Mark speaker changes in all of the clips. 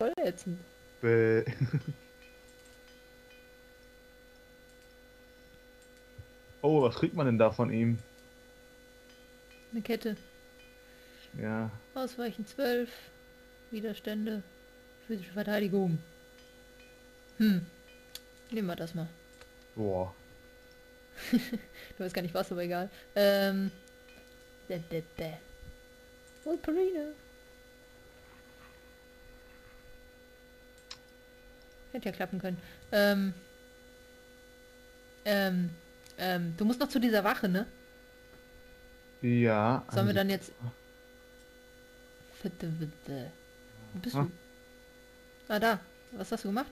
Speaker 1: voll ätzend.
Speaker 2: Bäh. Oh, was kriegt man denn da von ihm?
Speaker 1: Eine Kette.
Speaker 2: Ja,
Speaker 1: Ausweichen 12. Widerstände. Physische Verteidigung. Hm, nehmen wir das mal.
Speaker 2: boah.
Speaker 1: Du weißt gar nicht was, aber egal. Da. Wolperine. Hätte ja klappen können. Du musst noch zu dieser Wache, ne?
Speaker 2: Ja,
Speaker 1: Sollen
Speaker 2: eine
Speaker 1: wir dann
Speaker 2: Sekunde.
Speaker 1: jetzt... Wo bist
Speaker 2: Ah,
Speaker 1: du? Ah, da. Was hast du gemacht?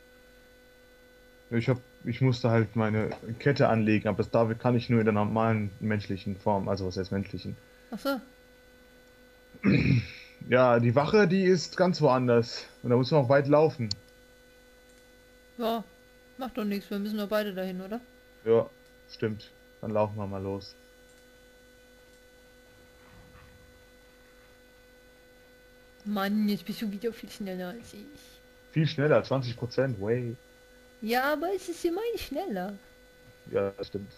Speaker 2: ich musste halt meine Kette anlegen, aber das damit kann ich nur in der normalen menschlichen Form, also was heißt menschlichen.
Speaker 1: Ach so.
Speaker 2: Ja, die Wache, die ist ganz woanders. Und da muss man auch weit laufen.
Speaker 1: Ja, macht doch nichts. Wir müssen doch beide dahin, oder?
Speaker 2: Ja, stimmt. Dann laufen wir mal los.
Speaker 1: Mann, jetzt bist du wieder viel schneller als ich.
Speaker 2: Viel schneller, 20%, way.
Speaker 1: Ja, aber es ist immerhin schneller.
Speaker 2: Ja, das stimmt.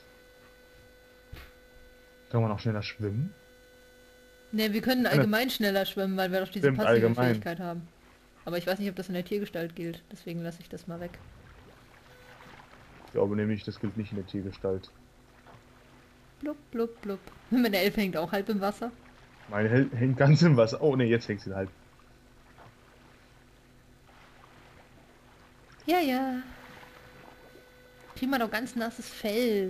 Speaker 2: Kann man auch schneller schwimmen?
Speaker 1: Ne, wir können
Speaker 2: Eine-
Speaker 1: allgemein schneller schwimmen, weil wir doch diese
Speaker 2: Stimmt,
Speaker 1: passive
Speaker 2: allgemein.
Speaker 1: Fähigkeit haben. Aber ich weiß nicht, ob das in der Tiergestalt gilt. Deswegen lasse ich das mal weg.
Speaker 2: Ich glaube nämlich, das gilt nicht in der Tiergestalt.
Speaker 1: Blub, blub, blub. Meine Elfe hängt auch halb im Wasser.
Speaker 2: Meine hängt ganz im Wasser. Oh ne, jetzt hängt sie halt.
Speaker 1: Ja, ja. Kriegen wir doch ganz nasses Fell.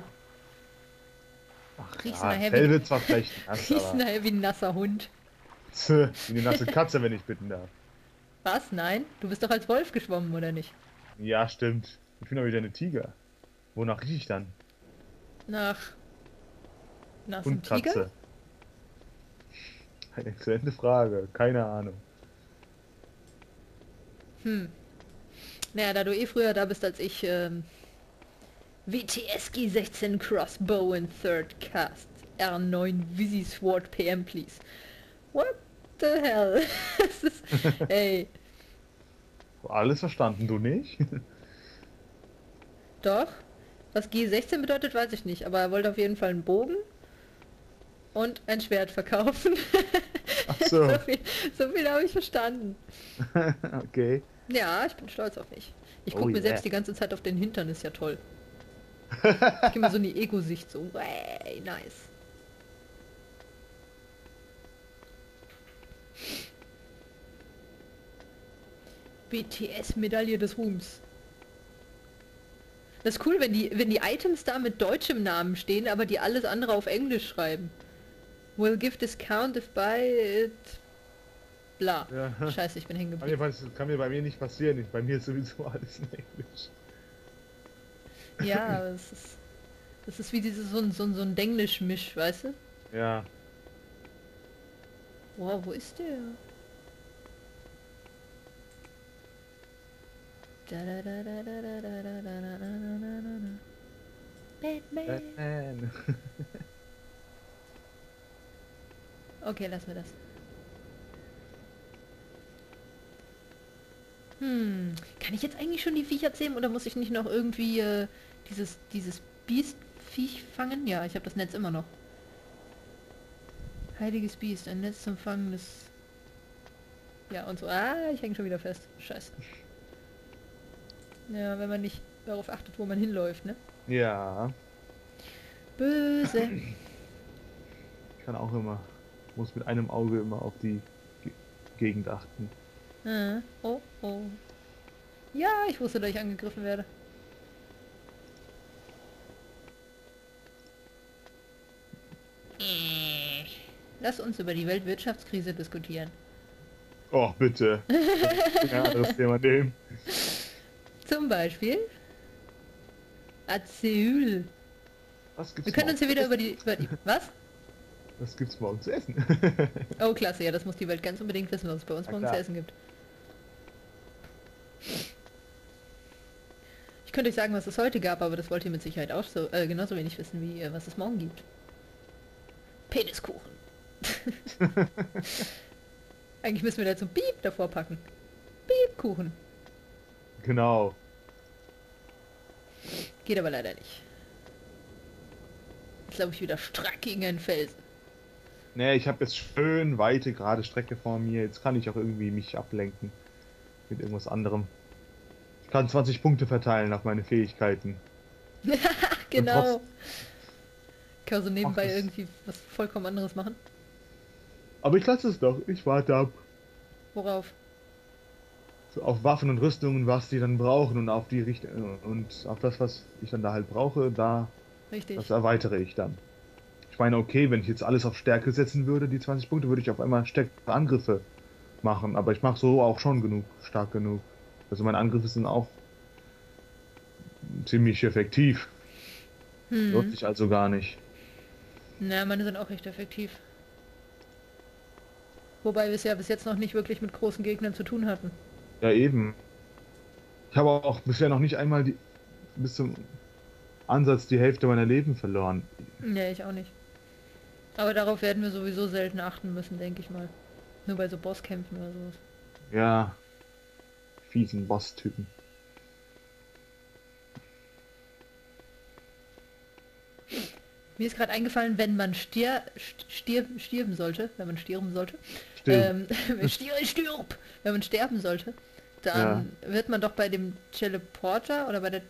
Speaker 2: Ach
Speaker 1: Riechst
Speaker 2: ja,
Speaker 1: nachher
Speaker 2: Fell
Speaker 1: wie,
Speaker 2: wird zwar vielleicht nass,
Speaker 1: riechst
Speaker 2: aber
Speaker 1: nachher wie ein nasser Hund.
Speaker 2: wie eine nasse Katze, wenn ich bitten darf.
Speaker 1: Was? Nein? Du bist doch als Wolf geschwommen, oder nicht?
Speaker 2: Ja, stimmt. Ich bin aber wieder eine Tiger. Wonach rieche ich dann?
Speaker 1: Nach nassem
Speaker 2: Und
Speaker 1: Tiger?
Speaker 2: Katze. Eine exzellente Frage. Keine Ahnung.
Speaker 1: Hm. Naja, da du eh früher da bist als ich, WTS G16 Crossbow in Third Cast. R9 Visi Sword PM, please. What the hell? Das ist, ey,
Speaker 2: Alles verstanden, du nicht?
Speaker 1: doch. Was G16 bedeutet, weiß ich nicht, aber er wollte auf jeden Fall einen Bogen und ein Schwert verkaufen.
Speaker 2: Ach
Speaker 1: so
Speaker 2: so.
Speaker 1: viel, so viel habe ich verstanden.
Speaker 2: Okay.
Speaker 1: Ja, ich bin stolz auf mich. Ich
Speaker 2: Oh
Speaker 1: gucke mir
Speaker 2: yeah.
Speaker 1: selbst die ganze Zeit auf den Hintern, ist ja toll. Ich gehe mal so in die Ego-Sicht, so, hey, nice. BTS-Medaille des Ruhms. Das ist cool, wenn die Items da mit deutschem Namen stehen, aber die alles andere auf Englisch schreiben. Will give discount if buy it... Bla.
Speaker 2: Ja.
Speaker 1: Scheiße, ich bin hängen
Speaker 2: Kann mir,
Speaker 1: geblieben.
Speaker 2: kann mir bei mir nicht passieren. Bei mir ist sowieso alles in Englisch.
Speaker 1: Ja, das ist wie dieses so ein Denglisch-Misch, weißt du?
Speaker 2: Ja.
Speaker 1: Wow, wo ist der? Batman.
Speaker 2: Batman.
Speaker 1: Okay, lassen wir das. Kann ich jetzt eigentlich schon die Viecher zähmen oder muss ich nicht noch irgendwie dieses Biest-Viech fangen? Ja, ich habe das Netz immer noch. Heiliges Biest, ein Netz zum Fangen des... Ja, und so. Ah, ich hänge schon wieder fest. Scheiße. Ja, wenn man nicht darauf achtet, wo man hinläuft, ne?
Speaker 2: Ja.
Speaker 1: Böse.
Speaker 2: Ich kann auch immer. Muss mit einem Auge immer auf die Gegend achten.
Speaker 1: Oh, oh. Ja, ich wusste, dass ich angegriffen werde. Lass uns über die Weltwirtschaftskrise diskutieren.
Speaker 2: Oh, bitte. Ein anderes Thema nehmen.
Speaker 1: Zum Beispiel Asyl.
Speaker 2: Was
Speaker 1: Wir
Speaker 2: gibt's
Speaker 1: können
Speaker 2: morgen
Speaker 1: uns hier
Speaker 2: zu
Speaker 1: wieder
Speaker 2: essen?
Speaker 1: über die... Was?
Speaker 2: Was gibt's morgen zu essen?
Speaker 1: Oh, klasse, ja, das muss die Welt ganz unbedingt wissen, was es bei uns
Speaker 2: Na
Speaker 1: morgen zu
Speaker 2: klar.
Speaker 1: essen gibt. Ich könnte euch sagen, was es heute gab, aber das wollt ihr mit Sicherheit auch so genauso wenig wissen, wie was es morgen gibt. Peniskuchen. Eigentlich müssen wir dazu Piep davor packen. Piep Pfannkuchen.
Speaker 2: Genau.
Speaker 1: Geht aber leider nicht. Jetzt glaube ich wieder strack gegen einen Felsen.
Speaker 2: Nee, ich habe jetzt schön weite, gerade Strecke vor mir. Jetzt kann ich auch irgendwie mich ablenken mit irgendwas anderem. Ich kann 20 Punkte verteilen auf meine Fähigkeiten. Und trotz...
Speaker 1: Genau. Kann so
Speaker 2: Ach,
Speaker 1: nebenbei
Speaker 2: das...
Speaker 1: irgendwie was vollkommen anderes machen.
Speaker 2: Aber ich lasse es doch. Ich warte ab.
Speaker 1: Worauf?
Speaker 2: So auf Waffen und Rüstungen, was die dann brauchen und auf die Richt und auf das, was ich dann da halt brauche, das
Speaker 1: Richtig.
Speaker 2: erweitere ich dann. Ich meine, okay, wenn ich jetzt alles auf Stärke setzen würde, die 20 Punkte, würde ich auf einmal stärkere Angriffe machen. Aber ich mache so auch schon genug, stark genug. Also meine Angriffe sind auch ziemlich effektiv. Lohnt
Speaker 1: Hm.
Speaker 2: sich also gar nicht.
Speaker 1: Na, meine sind auch recht effektiv. Wobei wir es ja bis jetzt noch nicht wirklich mit großen Gegnern zu tun hatten.
Speaker 2: Ja, eben. Ich habe auch bisher noch nicht einmal bis zum Ansatz die Hälfte meiner Leben verloren.
Speaker 1: Nee, ich auch nicht. Aber darauf werden wir sowieso selten achten müssen, denke ich mal. Nur bei so Bosskämpfen oder sowas.
Speaker 2: Ja, fiesen Boss-Typen.
Speaker 1: Mir ist gerade eingefallen, wenn man stirben sollte, wenn man sterben sollte,
Speaker 2: Stimmt.
Speaker 1: wenn man sterben sollte,
Speaker 2: Ja.
Speaker 1: dann wird man doch bei dem Teleporter oder bei der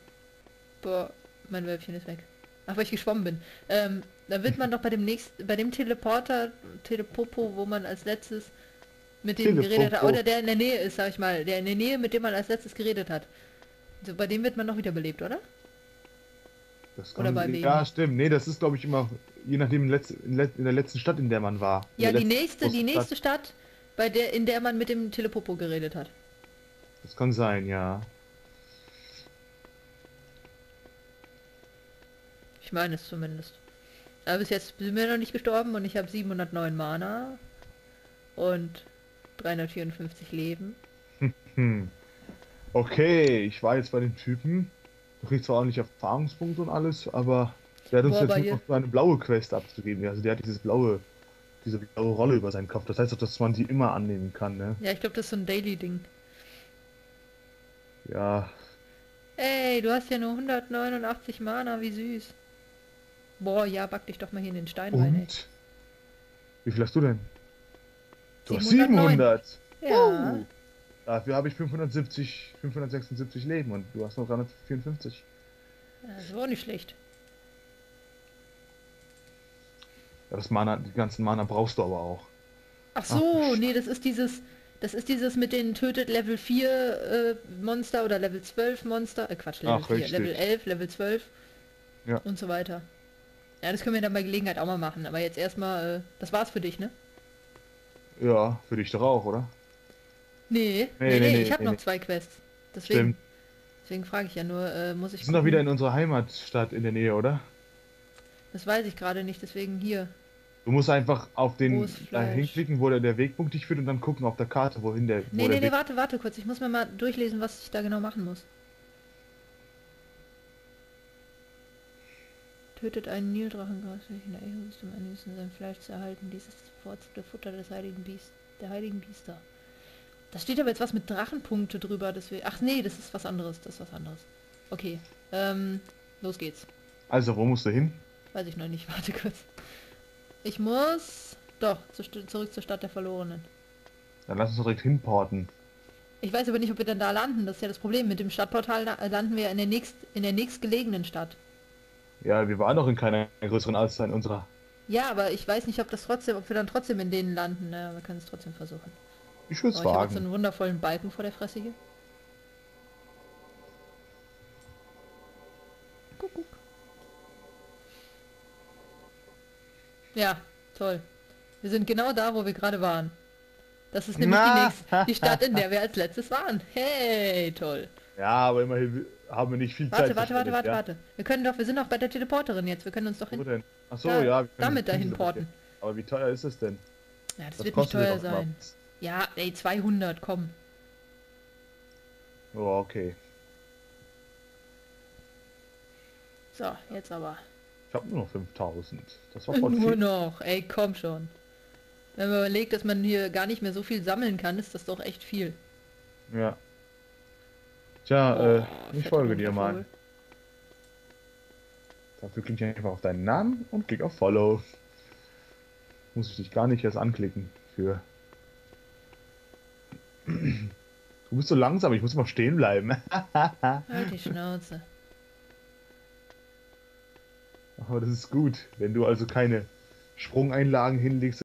Speaker 1: mein Wölbchen ist weg. Ach, weil ich geschwommen bin. Da wird man doch bei dem Teleporter, Telepopo, wo man als letztes mit dem geredet hat,
Speaker 2: Telepopo.
Speaker 1: oder der in der Nähe ist, sag ich mal, der in der Nähe, mit dem man als letztes geredet hat. So, bei dem wird man noch wiederbelebt, oder?
Speaker 2: Das
Speaker 1: Oder bei
Speaker 2: kann,
Speaker 1: wem?
Speaker 2: ja, stimmt. Nee, das ist, glaube ich, immer, je nachdem, in der letzten Stadt, in der man war. In
Speaker 1: Ja,
Speaker 2: der
Speaker 1: die
Speaker 2: letzten
Speaker 1: nächste, die
Speaker 2: großen Stadt.
Speaker 1: nächste Stadt, in der man mit dem Telepopo geredet hat.
Speaker 2: Das kann sein, ja.
Speaker 1: Ich meine es zumindest. Aber bis jetzt sind wir noch nicht gestorben und ich habe 709 Mana und 354 Leben.
Speaker 2: Hm. Okay, ich war jetzt bei dem Typen. Du kriegst zwar auch nicht Erfahrungspunkte und alles, aber der hat uns
Speaker 1: Boah,
Speaker 2: jetzt
Speaker 1: bei
Speaker 2: nur
Speaker 1: dir.
Speaker 2: noch so eine blaue Quest abzugeben. Also der hat diese blaue Rolle über seinen Kopf. Das heißt auch, dass man die immer annehmen kann, ne?
Speaker 1: Ja, ich glaube, das ist so ein Daily-Ding.
Speaker 2: Ja.
Speaker 1: Ey, du hast ja nur 189 Mana, wie süß. Boah, ja, back dich doch mal hier in den Stein rein, ey.
Speaker 2: Und? Wie viel hast du denn? Du hast
Speaker 1: 709.
Speaker 2: 700.
Speaker 1: Ja,
Speaker 2: Dafür habe ich 576 Leben und du hast noch 354.
Speaker 1: das war auch nicht schlecht.
Speaker 2: Ja, das Mana, die ganzen Mana brauchst du aber auch.
Speaker 1: Ach
Speaker 2: Ach du
Speaker 1: so,
Speaker 2: Sch
Speaker 1: nee, das ist dieses mit den tötet Level 4 Monster oder Level 12 Monster, Quatsch, Level
Speaker 2: Ach,
Speaker 1: 4, Level
Speaker 2: richtig.
Speaker 1: 11, Level 12
Speaker 2: Ja.
Speaker 1: und so weiter. Ja, das können wir dann bei Gelegenheit auch mal machen, aber jetzt erstmal, das war's für dich, ne?
Speaker 2: Ja, für dich doch auch, oder?
Speaker 1: Nee,
Speaker 2: Nee, nee,
Speaker 1: ich
Speaker 2: nee,
Speaker 1: habe
Speaker 2: nee,
Speaker 1: noch
Speaker 2: nee.
Speaker 1: 2 Quests. Deswegen,
Speaker 2: Stimmt.
Speaker 1: deswegen frage ich ja nur, muss
Speaker 2: Wir
Speaker 1: ich
Speaker 2: sind doch wieder
Speaker 1: gucken.
Speaker 2: in unserer Heimatstadt in der Nähe, oder?
Speaker 1: Das weiß ich gerade nicht, deswegen hier.
Speaker 2: Du musst einfach auf
Speaker 1: Rohes
Speaker 2: den dahin
Speaker 1: Fleisch.
Speaker 2: klicken, wo der Wegpunkt dich führt und dann gucken auf der Karte, wo der
Speaker 1: Nee,
Speaker 2: Weg.
Speaker 1: warte kurz. Ich muss mir mal durchlesen, was ich da genau machen muss. Tötet einen Nildrachengras, welchen er ist, um am liebsten sein Fleisch zu erhalten. Dies ist das bevorzugte Futter des heiligen Biest, der heiligen Biester. Da steht aber jetzt was mit Drachenpunkte drüber, deswegen. Ach nee, das ist was anderes. Das ist was anderes. Okay, los geht's.
Speaker 2: Also, wo musst du hin?
Speaker 1: Weiß ich noch nicht. Warte kurz. Ich muss. Doch, zurück zur Stadt der Verlorenen.
Speaker 2: Dann lass uns doch direkt hinporten.
Speaker 1: Ich weiß aber nicht, ob wir dann da landen. Das ist ja das Problem. Mit dem Stadtportal landen wir ja in der nächstgelegenen Stadt.
Speaker 2: Ja, wir waren doch in keiner größeren als in unserer.
Speaker 1: Ja, aber ich weiß nicht, ob wir dann trotzdem in denen landen. Naja, wir können es trotzdem versuchen.
Speaker 2: Ich würde
Speaker 1: Oh,
Speaker 2: es
Speaker 1: ich habe jetzt so
Speaker 2: wagen.
Speaker 1: einen wundervollen Balken vor der Fresse hier. Kuckuck. Ja, toll. Wir sind genau da, wo wir gerade waren. Das ist nämlich
Speaker 2: Na!
Speaker 1: die Stadt, in der wir als letztes waren. Hey, toll.
Speaker 2: Ja, aber immerhin haben wir nicht viel Zeit verschwendet, ja?
Speaker 1: Warte. Wir sind doch bei der Teleporterin jetzt. Wir können uns doch
Speaker 2: Wo
Speaker 1: hin.
Speaker 2: denn? Ach so,
Speaker 1: Da,
Speaker 2: ja, wir
Speaker 1: damit dahin
Speaker 2: können
Speaker 1: porten.
Speaker 2: Aber wie teuer ist es denn?
Speaker 1: Ja, das
Speaker 2: Das
Speaker 1: wird nicht
Speaker 2: kostet ja
Speaker 1: teuer
Speaker 2: doch mal
Speaker 1: sein.
Speaker 2: was.
Speaker 1: Ja, ey, 200, komm.
Speaker 2: Oh, okay.
Speaker 1: So, jetzt aber.
Speaker 2: Ich habe nur noch 5000. Das war voll
Speaker 1: Nur
Speaker 2: viel.
Speaker 1: noch, ey, komm schon. Wenn man überlegt, dass man hier gar nicht mehr so viel sammeln kann, ist das doch echt viel.
Speaker 2: Ja. Tja, ich
Speaker 1: fetter
Speaker 2: folge dir
Speaker 1: bunter
Speaker 2: mal.
Speaker 1: Vogel.
Speaker 2: Dafür klicke ich einfach auf deinen Namen und klick auf Follow. Muss ich dich gar nicht erst anklicken für. Du bist so langsam, ich muss immer stehen bleiben.
Speaker 1: Halt die Schnauze.
Speaker 2: Aber das ist gut. Wenn du also keine Sprungeinlagen hinlegst,